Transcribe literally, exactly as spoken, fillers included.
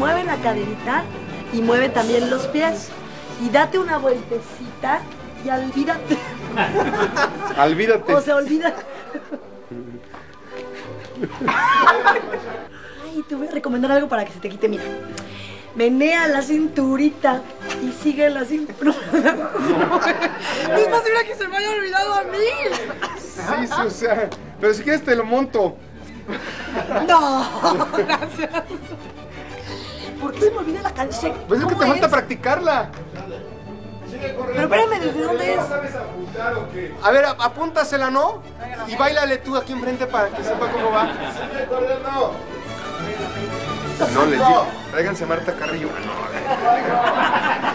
mueve la caderita y mueve también los pies. Y date una vueltecita y olvídate. Olvídate. O sea, olvídate. Ay, te voy a recomendar algo para que se te quite, mira. Menea la cinturita y sigue la cintura. Es posible que se me haya olvidado a mí. Sí, sí, o sea, pero si quieres te lo monto. No, gracias. ¿Por qué se me olvida la canción? Pues es que te es? falta practicarla. Pero espérame, ¿desde dónde es? A ver, apúntasela, ¿no? Y báilale tú aquí enfrente para que sepa cómo va. No, les digo, tráiganse a Marta Carrillo. No,